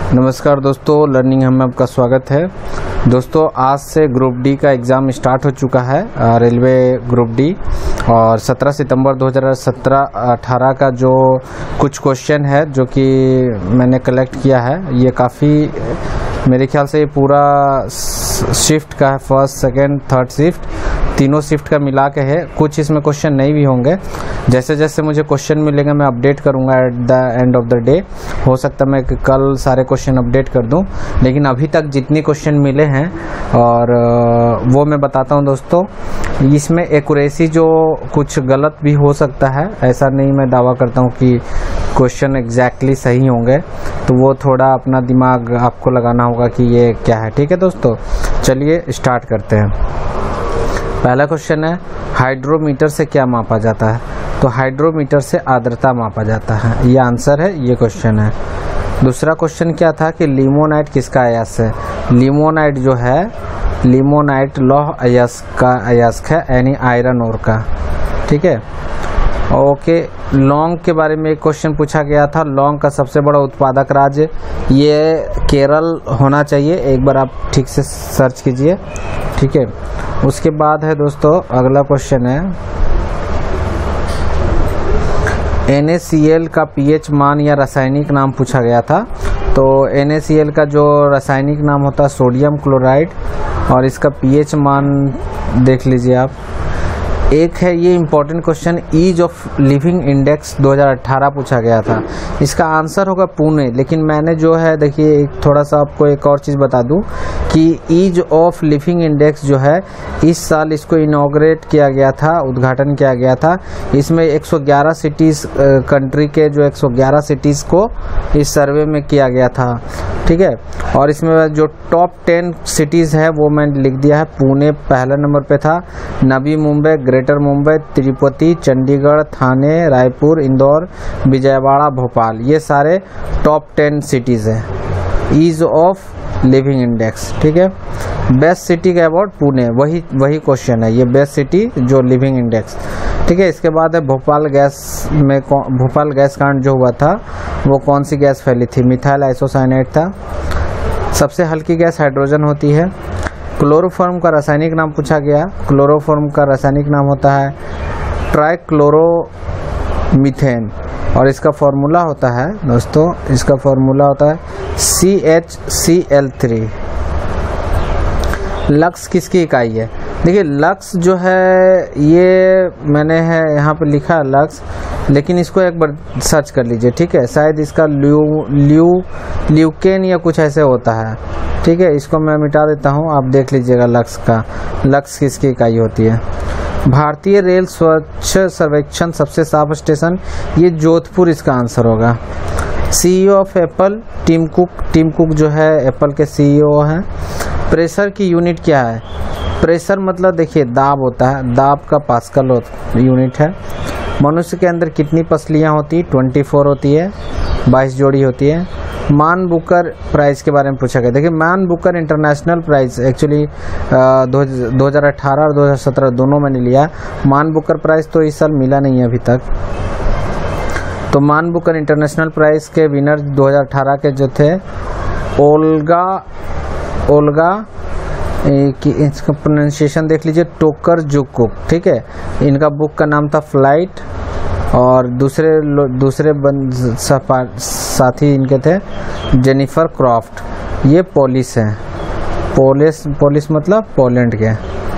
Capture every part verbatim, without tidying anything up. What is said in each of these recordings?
नमस्कार दोस्तों, लर्निंग हम में आपका स्वागत है। दोस्तों आज से ग्रुप डी का एग्ज़ाम स्टार्ट हो चुका है, रेलवे ग्रुप डी, और सत्रह सितंबर दो हज़ार सत्रह अठारह का जो कुछ क्वेश्चन है जो कि मैंने कलेक्ट किया है, ये काफ़ी मेरे ख्याल से ये पूरा शिफ्ट का है, फर्स्ट सेकंड थर्ड शिफ्ट तीनों शिफ्ट का मिला के है। कुछ इसमें क्वेश्चन नहीं भी होंगे, जैसे जैसे मुझे क्वेश्चन मिलेंगे मैं अपडेट करूंगा at the end of the day. हो सकता है मैं कल सारे क्वेश्चन अपडेट कर दूं, लेकिन अभी तक जितनी क्वेश्चन मिले हैं और वो मैं बताता हूं दोस्तों। इसमें एक्यूरेसी जो कुछ गलत भी हो सकता है, ऐसा नहीं मैं दावा करता हूं कि क्वेश्चन एग्जैक्टली सही होंगे, तो वो थोड़ा अपना दिमाग आपको लगाना होगा कि ये क्या है। ठीक है दोस्तों, चलिए स्टार्ट करते हैं। पहला क्वेश्चन है, हाइड्रोमीटर से क्या मापा जाता है? तो हाइड्रोमीटर से आर्द्रता मापा जाता है, ये आंसर है, ये क्वेश्चन है। दूसरा क्वेश्चन क्या था कि लिमोनाइट किसका अयस्क है? लिमोनाइट जो है, लिमोनाइट लौह अयस्क का अयस्क है, यानी आयरन ओर का। ठीक है, ओके। लौंग के बारे में एक क्वेश्चन पूछा गया था, लौंग का सबसे बड़ा उत्पादक राज्य ये केरल होना चाहिए, एक बार आप ठीक से सर्च कीजिए। ठीक है, उसके बाद है दोस्तों अगला क्वेश्चन है, एन ए सी एल का पीएच मान या रासायनिक नाम पूछा गया था। तो एन ए सी एल का जो रासायनिक नाम होता है सोडियम क्लोराइड, और इसका पीएच मान देख लीजिए आप। एक है ये important question, ease of living index दो हज़ार अठारह पूछा गया था, इसका आंसर होगा पुणे। लेकिन मैंने जो है देखिए थोड़ा सा आपको एक और चीज़ बता दूं कि ईज ऑफ लिविंग इंडेक्स जो है इस साल इसको इनॉग्रेट किया गया था, उद्घाटन किया गया था। इसमें एक सौ ग्यारह सिटीज़ कंट्री के जो एक सौ ग्यारह सिटीज़ को इस सर्वे में किया गया था। ठीक है, और इसमें जो टॉप टेन सिटीज़ है वो मैंने लिख दिया है। पुणे पहले नंबर पे था, नवी मुंबई, ग्रेटर मुंबई, तिरुपति, चंडीगढ़, थाने, रायपुर, इंदौर, विजयवाड़ा, भोपाल, ये सारे टॉप टेन सिटीज़ हैं ईज ऑफ लिविंग इंडेक्स। ठीक है, बेस्ट सिटी का अवार्ड पुणे, वही वही क्वेश्चन है, ये बेस्ट सिटी जो लिविंग इंडेक्स। ठीक है, इसके बाद है भोपाल गैस में, भोपाल गैस कांड जो हुआ था वो कौन सी गैस फैली थी? मिथाइल आइसोसाइनेट था। सबसे हल्की गैस हाइड्रोजन होती है। क्लोरोफॉर्म का रासायनिक नाम पूछा गया, क्लोरोफॉर्म का रासायनिक नाम होता है ट्राइक्लोरोमीथेन, और इसका फॉर्मूला होता है दोस्तों, इसका फॉर्मूला होता है C H C L three. Lux किसकी इकाई है? देखिए लक्स जो है ये मैंने है यहाँ पे लिखा है लक्स, लेकिन इसको एक बार सर्च कर लीजिए। ठीक है, शायद इसका ल्यू ल्यू ल्यूकेन या कुछ ऐसे होता है। ठीक है, इसको मैं मिटा देता हूँ, आप देख लीजिएगा लक्स का, लक्स किसकी इकाई होती है। भारतीय रेल स्वच्छ सर्वेक्षण सबसे साफ स्टेशन, ये जोधपुर इसका आंसर होगा। CEO of Apple Tim Cook, Tim Cook जो है एप्पल के सीईओ हैं। प्रेशर की यूनिट क्या है? प्रेशर मतलब देखिए दाब होता है, दाब का पास्कल यूनिट है। मनुष्य के अंदर कितनी पसलियाँ होती? चौबीस होती है, बाईस जोड़ी होती है। मान बुकर प्राइज़ के बारे में पूछा गया। देखिए मान बुकर इंटरनेशनल प्राइज़ एक्चुअली दो हज़ार अठारह और दो हज़ार सत्रह दोनों मैंने लिया। मान बुकर प्राइज़ तो इस साल मिला नहीं है अभी तक। तो मान बुकर इंटरनेशनल प्राइज़ के विनर दो हज़ार अठारह के जो थे ओल्गा ओल्गा कि इसका प्रोनाउंसिएशन देख लीजिए, टोकरजुकुक। ठीक है, इनका बुक का नाम था फ्लाइट, और दूसरे दूसरे साथी इनके थे जेनिफर क्रॉफ्ट। ये पोलिस हैं, पोलिस पोलिस मतलब पोलैंड के,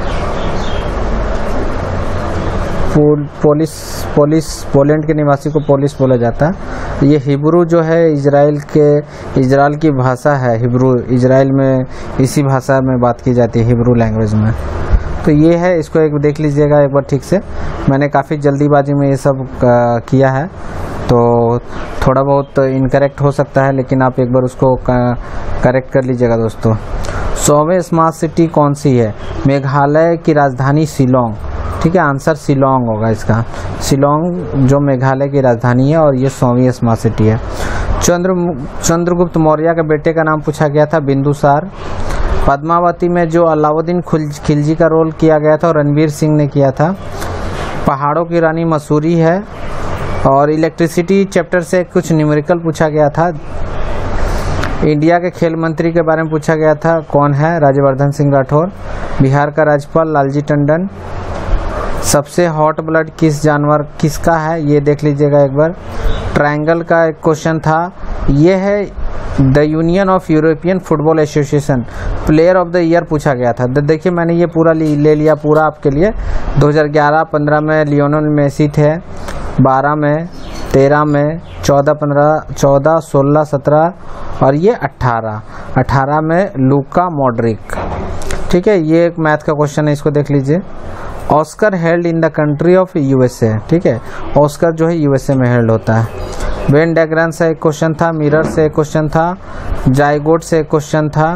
पोलिस पोलिस पोलैंड के निवासी को पोलिस बोला जाता है। ये हिब्रू जो है इजराइल के इजराइल की भाषा है, हिब्रू इजराइल में इसी भाषा में बात की जाती है, हिब्रू लैंग्वेज में। तो ये है, इसको एक देख लीजिएगा एक बार ठीक से, मैंने काफ़ी जल्दीबाजी में ये सब किया है तो थोड़ा बहुत इनकरेक्ट हो सकता है, लेकिन आप एक बार उसको करेक्ट कर लीजिएगा दोस्तों। सौवें स्मार्ट सिटी कौन सी है? मेघालय की राजधानी शिलोंग। ठीक है, आंसर शिलोंग होगा इसका, शिलोंग जो मेघालय की राजधानी है, और ये सौवीं स्मार्ट सिटी है। चंद्र चंद्रगुप्त मौर्य के बेटे का नाम पूछा गया था, बिंदुसार। पद्मावती में जो अलाउद्दीन खिलजी का रोल किया गया था और रणवीर सिंह ने किया था। पहाड़ों की रानी मसूरी है। और इलेक्ट्रिसिटी चैप्टर से कुछ न्यूमेरिकल पूछा गया था। इंडिया के खेल मंत्री के बारे में पूछा गया था, कौन है? राज्यवर्धन सिंह राठौर। बिहार का राज्यपाल लालजी टंडन। सबसे हॉट ब्लड किस जानवर किसका है, ये देख लीजिएगा एक बार। ट्रायंगल का एक क्वेश्चन था, ये है the Union of European Football Association, player of the year पूछा गया था। देखिए मैंने ये पूरा ले लिया पूरा आपके लिए। दो हज़ार ग्यारह पंद्रह में लियोनेल मेसी थे, बारह में, तेरह में, चौदह पंद्रह चौदह सोलह सत्रह और ये अट्ठारह अट्ठारह में लूका मॉड्रिक। ठीक है, ये एक मैथ का क्वेश्चन है, इसको देख लीजिए। Oscar held in the country of USA. ठीक है, ऑस्कर जो है यूएसए में हेल्ड होता है। वेन डायग्राम से एक क्वेश्चन था, मिरर से एक क्वेश्चन था, जाइगोट से एक क्वेश्चन था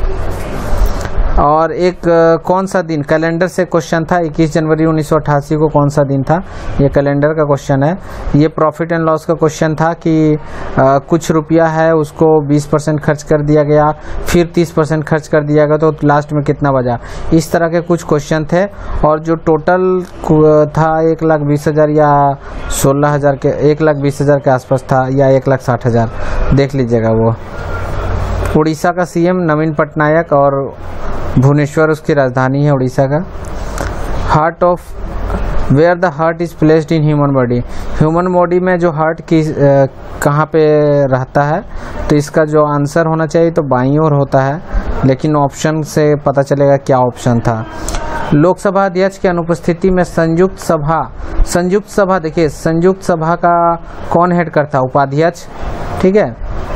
और एक कौन सा दिन कैलेंडर से क्वेश्चन था, इक्कीस जनवरी उन्नीस सौ अट्ठासी को कौन सा दिन था, ये कैलेंडर का क्वेश्चन है। ये प्रॉफिट एंड लॉस का क्वेश्चन था कि आ, कुछ रुपया है उसको बीस परसेंट खर्च कर दिया गया, फिर तीस परसेंट खर्च कर दिया गया, तो लास्ट में कितना बचा। इस तरह के कुछ क्वेश्चन थे और जो टोटल था एक लाख बीस हज़ार या सोलह हज़ार के एक लाख बीस हज़ार के आसपास था या एक लाख साठ हज़ार, देख लीजिएगा वो। उड़ीसा का सीएम नवीन पटनायक और भुवनेश्वर उसकी राजधानी है उड़ीसा का। Heart of where the heart is placed in human body, human body में जो हार्ट की कहाँ पे रहता है, तो इसका जो आंसर होना चाहिए तो बाईं ओर होता है, लेकिन ऑप्शन से पता चलेगा क्या ऑप्शन था। लोकसभा अध्यक्ष की अनुपस्थिति में संयुक्त सभा संयुक्त सभा देखिए संयुक्त सभा का कौन हेड करता है? उपाध्यक्ष। ठीक है,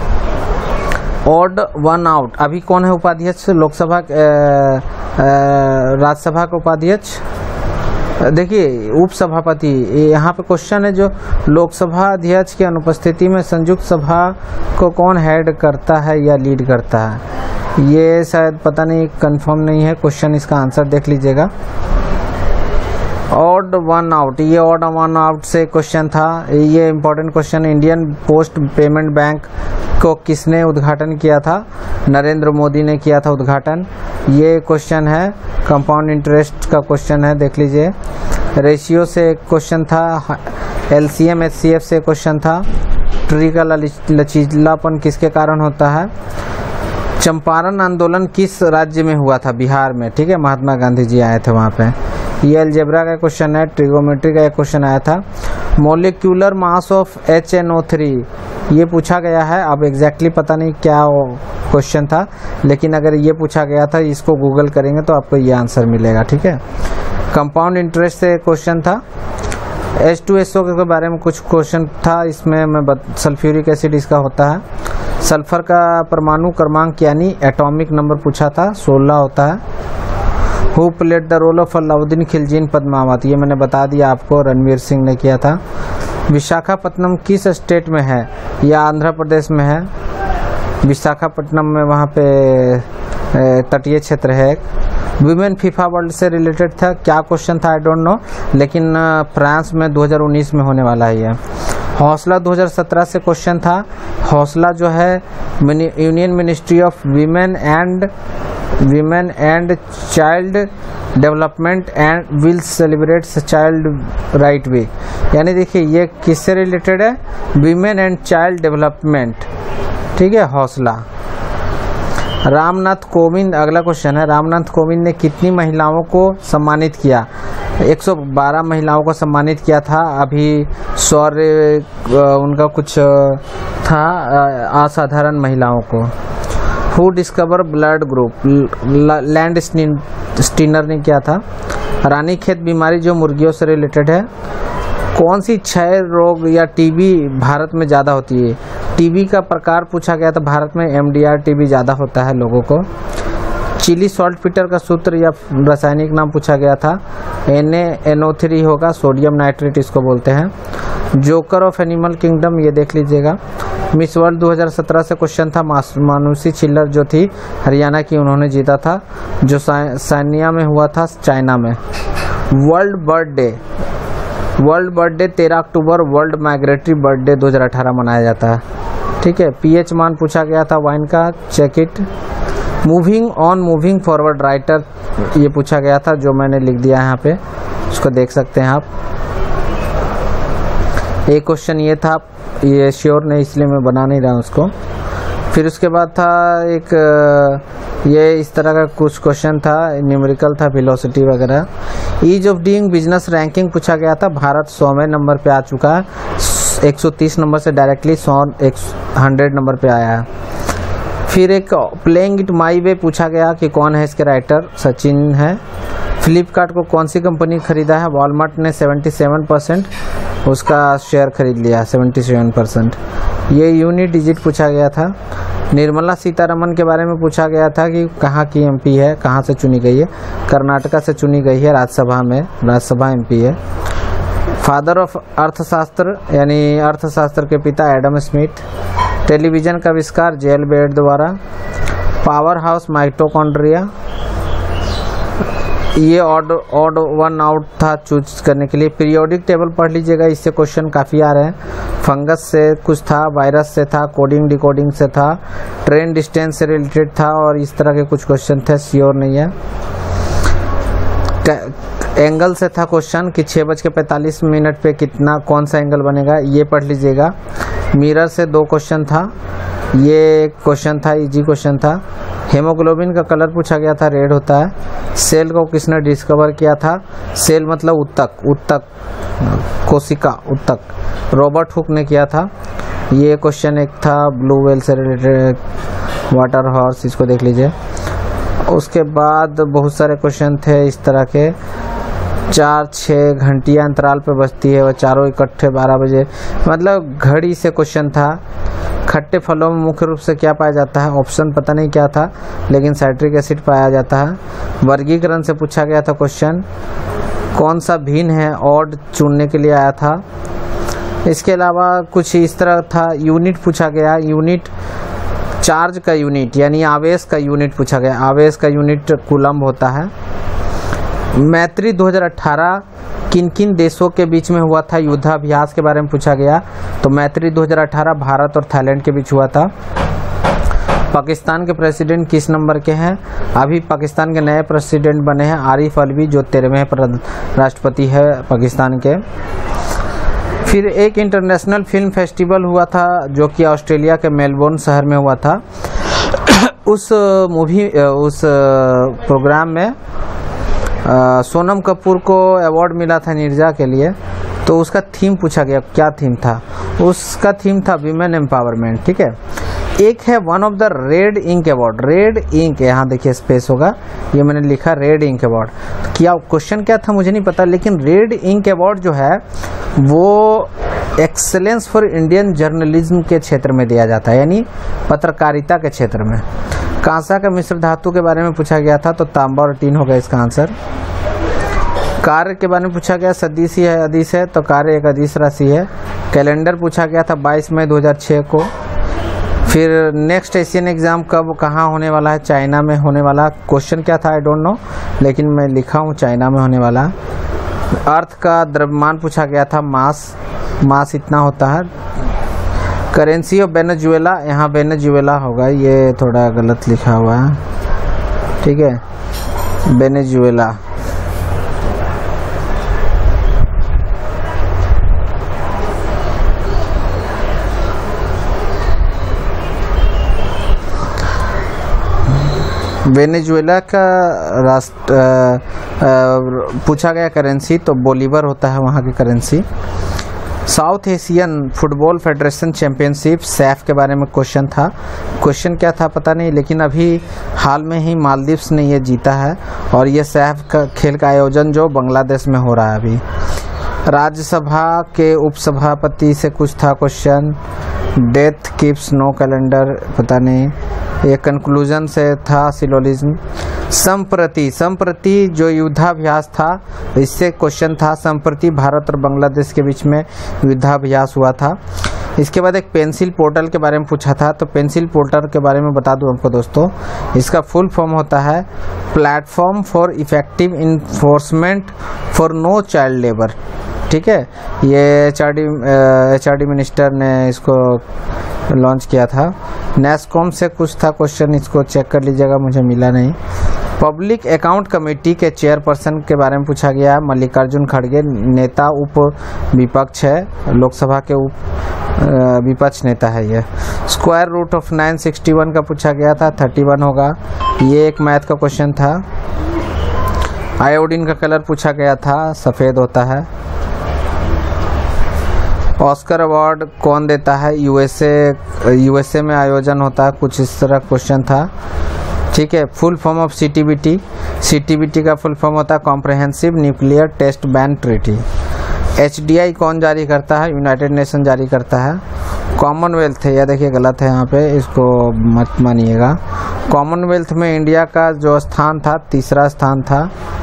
ऑड वन आउट। अभी कौन है उपाध्यक्ष लोकसभा राज्यसभा का उपाध्यक्ष? देखिए उपसभापति। यहाँ पे क्वेश्चन है जो लोकसभा अध्यक्ष की अनुपस्थिति में संयुक्त सभा को कौन हेड करता है या लीड करता है, ये शायद पता नहीं, कंफर्म नहीं है क्वेश्चन, इसका आंसर देख लीजिएगा। ऑड वन आउट, ये ऑड वन आउट से क्वेश्चन था। ये important question. Indian post payment bank को किसने उद्घाटन किया था? नरेंद्र मोदी ने किया था उद्घाटन। ये क्वेश्चन है, कंपाउंड इंटरेस्ट का क्वेश्चन है, देख लीजिए। रेशियो से एक क्वेश्चन था, एलसीएम एचसीएफ से क्वेश्चन था। ट्री का लचीलापन किसके कारण होता है? चंपारण आंदोलन किस राज्य में हुआ था? बिहार में। ठीक है, महात्मा गांधी जी आए थे वहाँ पे। ये अलजेब्रा का क्वेश्चन है। ट्रिगोमेट्री का एक क्वेश्चन आया था। Molecular mass of H N O three, ये पूछा गया है। अब एग्जैक्टली पता नहीं क्या क्वेश्चन था, लेकिन अगर ये पूछा गया था, इसको गूगल करेंगे तो आपको ये आंसर मिलेगा। ठीक है, कंपाउंड इंटरेस्ट से क्वेश्चन था। एच टू एस ओ के बारे में कुछ क्वेश्चन था, इसमें मैं सल्फ्यूरिक एसिड इसका होता है। सल्फर का परमाणु क्रमांक यानी एटॉमिक नंबर पूछा था, सोलह होता है। Who played the role of Alauddin Khilji in Padmaavat, ये मैंने बता दिया आपको, रणवीर सिंह ने किया था। विशाखापट्टनम किस स्टेट में है या आंध्र प्रदेश में है? विशाखापट्टनम में, वहाँ पे तटीय क्षेत्र है। वुमेन फीफा वर्ल्ड से रिलेटेड था, क्या क्वेश्चन था आई डोंट नो, लेकिन फ्रांस में दो हज़ार उन्नीस में होने वाला है ये। हौसला दो हज़ार सत्रह से क्वेश्चन था। हौसला जो है union ministry of women and women and child development and will celebrate child right week, यानी देखिए ये किससे रिलेटेड है? Women and child development. ठीक है, हौसला। रामनाथ कोविंद, अगला क्वेश्चन है, रामनाथ कोविंद ने कितनी महिलाओं को सम्मानित किया? एक सौ बारह महिलाओं को सम्मानित किया था। अभी शौर्य उनका कुछ था, असाधारण महिलाओं को। Who discover blood group, Landsteiner ने किया था। रानीखेत बीमारी जो मुर्गियों से रिलेटेड है। कौन सी क्षय रोग या टीबी भारत में ज़्यादा होती है? टीबी का प्रकार पूछा गया था, भारत में एमडीआर टीबी ज़्यादा होता है लोगों को। चिली सॉल्ट पीटर का सूत्र या रासायनिक नाम पूछा गया था, N A N O three होगा, सोडियम नाइट्रेट इसको बोलते हैं। जोकर ऑफ एनिमल किंगडम, ये देख लीजिएगा। मिस वर्ल्ड दो हज़ार सत्रह से क्वेश्चन था, मानुषी छिल्लर जो थी हरियाणा की, उन्होंने जीता था, जो सानिया में हुआ था चाइना में। World bird day, world bird day तेरह October world migratory bird day दो हज़ार अठारह मनाया जाता है। ठीक है, पीएच मान पूछा गया था वाइन का, check it. Moving on moving forward writer, ये पूछा गया था, जो मैंने लिख दिया यहाँ पे, उसको देख सकते हैं आप। एक क्वेश्चन ये था, ये श्योर नहीं इसलिए मैं बना नहीं रहा उसको। फिर उसके बाद था एक ये इस तरह का कुछ क्वेश्चन था, न्यूमेरिकल था, वेलोसिटी वगैरह। Ease of doing business ranking पूछा गया था। भारत सौवें नंबर पे आ चुका है, एक सौ तीस नंबर से डायरेक्टली सौ एक हंड्रेड नंबर पे आया है। फिर एक प्लेइंग इट माई वे पूछा गया कि कौन है इसके राइटर, सचिन है। फ्लिपकार्ट को कौन सी कंपनी खरीदा है, वॉलमार्ट ने सतहत्तर परसेंट उसका शेयर खरीद लिया, सतहत्तर परसेंट। ये यूनिट डिजिट पूछा गया था। निर्मला सीतारमन के बारे में पूछा गया था कि कहाँ की एमपी है, कहाँ से चुनी गई है। कर्नाटका से चुनी गई है, राज्यसभा में, राज्यसभा एमपी है। फादर ऑफ अर्थशास्त्र यानी अर्थशास्त्र के पिता एडम स्मिथ। टेलीविज़न का आविष्कार जेल बेड द्वारा। पावर हाउस माइटोकॉन्ड्रिया, ये ऑड ऑड वन आउट था चूज करने के लिए। पीरियोडिक टेबल पढ़ लीजिएगा, इससे क्वेश्चन काफ़ी आ रहे हैं। फंगस से कुछ था, वायरस से था, कोडिंग डिकोडिंग से था, ट्रेन डिस्टेंस से रिलेटेड था और इस तरह के कुछ क्वेश्चन थे, श्योर नहीं है। एंगल से था क्वेश्चन कि छः बज के पैंतालीस मिनट पे कितना कौन सा एंगल बनेगा, ये पढ़ लीजिएगा। मिरर से दो क्वेश्चन था, ये क्वेश्चन था, इजी क्वेश्चन था। हेमोग्लोबिन का कलर पूछा गया था, रेड होता है। सेल को किसने डिस्कवर किया था, सेल मतलब उत्तक, उत्तक कोशिका, उत्तक रॉबर्ट हुक ने किया था। ये क्वेश्चन एक था ब्लू व्हेल से रिलेटेड, वाटर हॉर्स, इसको देख लीजिए। उसके बाद बहुत सारे क्वेश्चन थे इस तरह के। चार छः घंटियाँ अंतराल पे बजती है, वह चारों इकट्ठे बारह बजे, मतलब घड़ी से क्वेश्चन था। खट्टे फलों में मुख्य रूप से क्या पाया जाता है, ऑप्शन पता नहीं क्या था, लेकिन साइट्रिक एसिड पाया जाता है। वर्गीकरण से पूछा गया था क्वेश्चन। कौन सा भिन्न है, ऑड चुनने के लिए आया था। इसके अलावा कुछ इस तरह था, यूनिट पूछा गया, यूनिट चार्ज का यूनिट यानी आवेश का यूनिट पूछा गया। आवेश का यूनिट कूलम्ब होता है। मैत्री दो हज़ार अठारह किन किन देशों के बीच में हुआ था, युद्धाभ्यास के बारे में पूछा गया। तो मैत्री दो हज़ार अठारह भारत और थाईलैंड के बीच हुआ था। पाकिस्तान के प्रेसिडेंट किस नंबर के हैं, अभी पाकिस्तान के नए प्रेसिडेंट बने हैं आरिफ अलवी, जो तेरहवें राष्ट्रपति है पाकिस्तान के। फिर एक इंटरनेशनल फिल्म फेस्टिवल हुआ था जो कि ऑस्ट्रेलिया के मेलबोर्न शहर में हुआ था। उस मूवी उस प्रोग्राम में आ, सोनम कपूर को अवार्ड मिला था निर्जा के लिए। तो उसका थीम पूछा गया, क्या थीम था, उसका थीम था विमेन एम्पावरमेंट। ठीक है। एक है one of the red ink award, red ink, यहाँ देखिए स्पेस होगा, ये मैंने लिखा रेड इंक अवार्ड। क्या क्वेश्चन क्या था मुझे नहीं पता, लेकिन रेड इंक अवार्ड जो है वो एक्सेलेंस फॉर इंडियन जर्नलिज्म के क्षेत्र में दिया जाता है, यानी पत्रकारिता के क्षेत्र में। कांसा का मिश्र धातु के बारे में पूछा गया था, तो तांबा और टीन होगा इसका आंसर। कार्य के बारे में पूछा गया, सदिश है अदिश है, तो कार्य एक अदिश राशि है। कैलेंडर पूछा गया था बाईस मई दो हज़ार छह को। फिर नेक्स्ट एशियन एग्जाम कब कहाँ होने वाला है, चाइना में होने वाला। क्वेश्चन क्या था आई डोंट नो, लेकिन मैं लिखा हूँ चाइना में होने वाला। अर्थ का द्रव्यमान पूछा गया था, मास, मास इतना होता है। करेंसी ऑफ वेनेजुएला, यहाँ वेनेजुएला होगा, ये थोड़ा गलत लिखा हुआ है। ठीक है, वेनेजुएला। वेनेजुएला का राष्ट्र पूछा गया करेंसी, तो बोलीवर होता है वहाँ की currency. South Asian football federation championship SAFF के बारे में क्वेश्चन था। क्वेश्चन क्या था पता नहीं, लेकिन अभी हाल में ही मालदीव्स ने ये जीता है और ये सैफ का खेल का आयोजन जो बांग्लादेश में हो रहा है अभी। राज्यसभा के उपसभापति से कुछ था question. Death keeps no calendar, पता नहीं। ये कंक्लूजन से था सिलोलिज्म। संप्रति, संप्रति जो युद्धाभ्यास था, इससे क्वेश्चन था। संप्रति भारत और बांग्लादेश के बीच में युद्धाभ्यास हुआ था। इसके बाद एक पेंसिल पोर्टल के बारे में पूछा था, तो पेंसिल पोर्टल के बारे में बता दूं आपको दोस्तों, इसका फुल फॉर्म होता है platform for effective enforcement for no child labour. ठीक है, ये H R D H R D minister ने इसको लॉन्च किया था। नेस्कॉम से कुछ था क्वेश्चन, इसको चेक कर लीजिएगा, मुझे मिला नहीं। पब्लिक अकाउंट कमेटी के चेयरपर्सन के बारे में पूछा गया। मल्लिकार्जुन खड़गे, नेता उप विपक्ष है लोकसभा के उप विपक्ष नेता है ये। Square root of nine sixty one का पूछा गया था, थर्टी वन होगा। ये एक मैथ का क्वेश्चन था। आयोडीन का कलर पूछा गया था, सफ़ेद होता है। ऑस्कर अवार्ड कौन देता है? यूएसए यूएसए में आयोजन होता है, कुछ इस तरह क्वेश्चन था। ठीक है। Full form of CTBT, CTBT का फुल फॉर्म होता है comprehensive nuclear test ban treaty. HDI कौन जारी करता है? यूनाइटेड नेशन जारी करता है। कॉमनवेल्थ है, यह देखिए गलत है यहाँ पे, इसको मत मानिएगा। कॉमनवेल्थ में इंडिया का जो स्थान था, तीसरा स्थान था।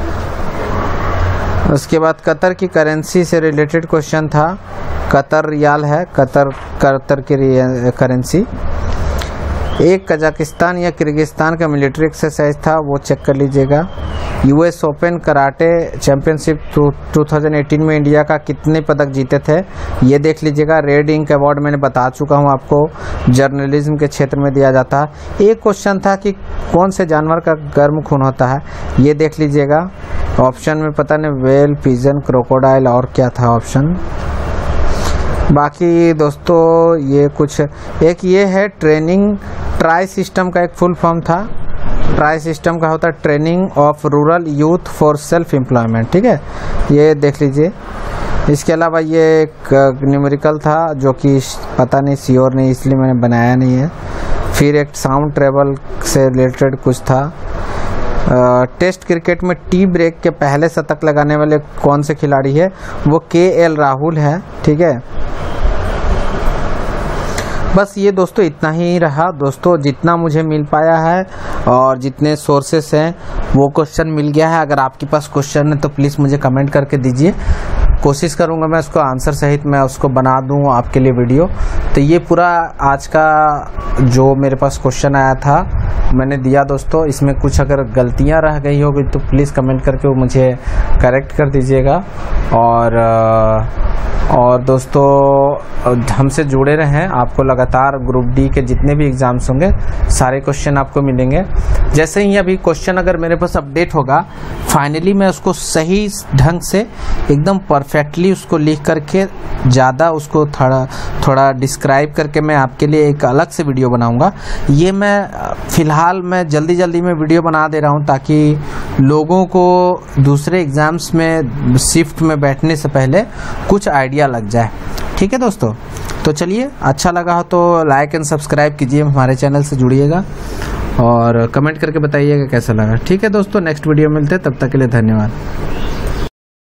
उसके बाद कतर की करेंसी से रिलेटेड क्वेश्चन था। कतर रियाल है, कतर कतर की करेंसी। एक कजाकिस्तान या किर्गिस्तान का मिलिट्री एक्सरसाइज था, वो चेक कर लीजिएगा। US open karate championship two thousand eighteen में इंडिया का कितने पदक जीते थे, ये देख लीजिएगा। रेड इंक अवार्ड मैंने बता चुका हूँ आपको, जर्नलिज्म के क्षेत्र में दिया जाता है। एक क्वेश्चन था कि कौन से जानवर का गर्म खून होता है, ये देख लीजिएगा। ऑप्शन में पता नहीं, वेल, पिजन, क्रोकोडाइल और क्या था ऑप्शन। बाकी दोस्तों ये कुछ, एक ये है ट्रेनिंग ट्राई सिस्टम का एक फुल फॉर्म था। ट्राई सिस्टम का होता है training of rural youth for self employment. ठीक है, ये देख लीजिए। इसके अलावा ये एक न्यूमेरिकल था जो कि पता नहीं, श्योर नहीं, इसलिए मैंने बनाया नहीं है। फिर एक साउंड ट्रेवल से रिलेटेड कुछ था। टेस्ट क्रिकेट में टी ब्रेक के पहले शतक लगाने वाले कौन से खिलाड़ी है? वो के एल राहुल है। ठीक है, बस ये दोस्तों इतना ही रहा दोस्तों, जितना मुझे मिल पाया है और जितने सोर्सेस हैं वो क्वेश्चन मिल गया है। अगर आपके पास क्वेश्चन है तो प्लीज़ मुझे कमेंट करके दीजिए, कोशिश करूंगा मैं उसको आंसर सहित मैं उसको बना दूं आपके लिए वीडियो। तो ये पूरा आज का जो मेरे पास क्वेश्चन आया था मैंने दिया दोस्तों। इसमें कुछ अगर गलतियां रह गई होगी तो प्लीज़ कमेंट करके वो मुझे करेक्ट कर दीजिएगा। और और दोस्तों हमसे जुड़े रहें, आपको लगातार ग्रुप डी के जितने भी एग्ज़ाम्स होंगे सारे क्वेश्चन आपको मिलेंगे। जैसे ही अभी क्वेश्चन अगर मेरे पास अपडेट होगा, फाइनली मैं उसको सही ढंग से एकदम परफेक्टली उसको लिख करके ज़्यादा उसको थोड़ा थोड़ा डिस्क्राइब करके मैं आपके लिए एक अलग से वीडियो बनाऊंगा। ये मैं फ़िलहाल मैं जल्दी जल्दी में वीडियो बना दे रहा हूँ ताकि लोगों को दूसरे एग्ज़ाम्स में शिफ्ट में बैठने से पहले कुछ आइडिया लग जाए। ठीक है दोस्तों, तो चलिए, अच्छा लगा हो तो लाइक एंड सब्सक्राइब कीजिए, हमारे चैनल से जुड़िएगा और कमेंट करके बताइएगा कैसा लगा। ठीक है दोस्तों, नेक्स्ट वीडियो मिलते हैं, तब तक के लिए धन्यवाद।